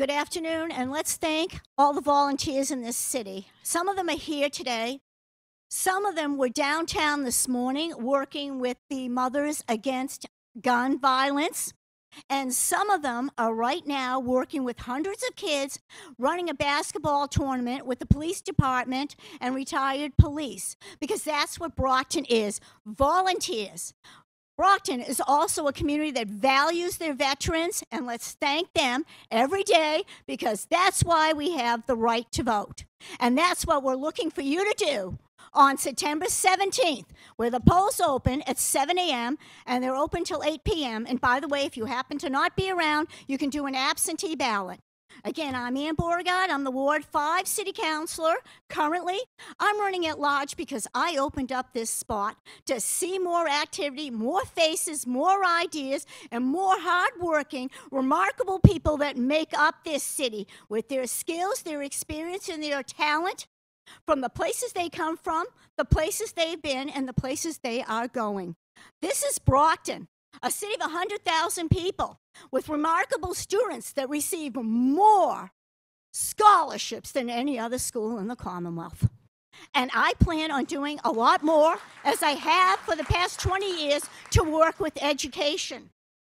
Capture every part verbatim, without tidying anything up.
Good afternoon, and let's thank all the volunteers in this city. Some of them are here today. Some of them were downtown this morning working with the Mothers Against Gun Violence. And some of them are right now working with hundreds of kids running a basketball tournament with the police department and retired police, because that's what Brockton is, volunteers. Brockton is also a community that values their veterans, and let's thank them every day, because that's why we have the right to vote. And that's what we're looking for you to do on September seventeenth, where the polls open at seven a m and they're open till eight p m And by the way, if you happen to not be around, you can do an absentee ballot. Again, I'm Ann Beauregard. I'm the Ward five City Councilor. Currently, I'm running at large because I opened up this spot to see more activity, more faces, more ideas, and more hardworking, remarkable people that make up this city with their skills, their experience, and their talent from the places they come from, the places they've been, and the places they are going. This is Brockton, a city of one hundred thousand people with remarkable students that receive more scholarships than any other school in the Commonwealth. And I plan on doing a lot more, as I have for the past twenty years, to work with education.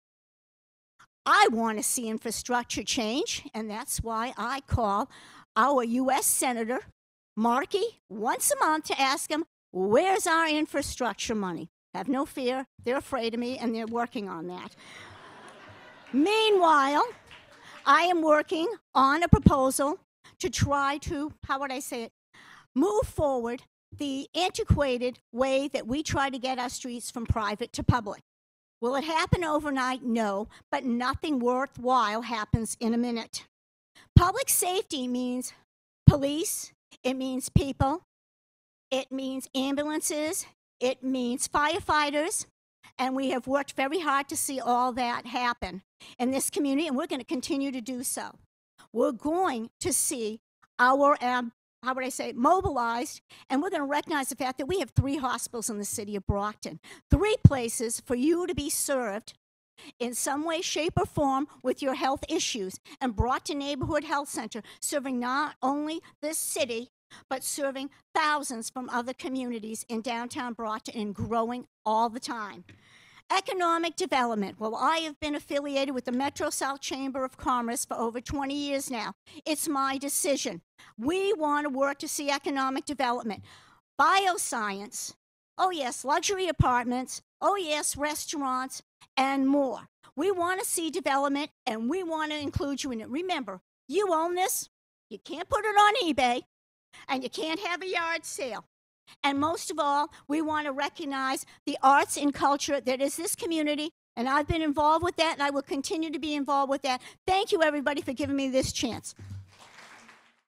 I want to see infrastructure change, and that's why I call our U S Senator Markey once a month to ask him, where's our infrastructure money? Have no fear, they're afraid of me, and they're working on that. Meanwhile, I am working on a proposal to try to, how would I say it, move forward the antiquated way that we try to get our streets from private to public. Will it happen overnight? No, but nothing worthwhile happens in a minute. Public safety means police, it means people, it means ambulances, it means firefighters, and we have worked very hard to see all that happen in this community, and we're going to continue to do so. We're going to see our, um, how would I say, mobilized, and we're going to recognize the fact that we have three hospitals in the city of Brockton, three places for you to be served in some way, shape, or form with your health issues, and Brockton Neighborhood Health Center, serving not only this city, but serving thousands from other communities in downtown Brockton and growing all the time. Economic development. Well, I have been affiliated with the Metro South Chamber of Commerce for over twenty years now. It's my decision. We want to work to see economic development. Bioscience. Oh, yes, luxury apartments. Oh, yes, restaurants, and more. We want to see development, and we want to include you in it. Remember, you own this. You can't put it on eBay. And you can't have a yard sale. And most of all, we want to recognize the arts and culture that is this community, and I've been involved with that, and I will continue to be involved with that. Thank you, everybody, for giving me this chance.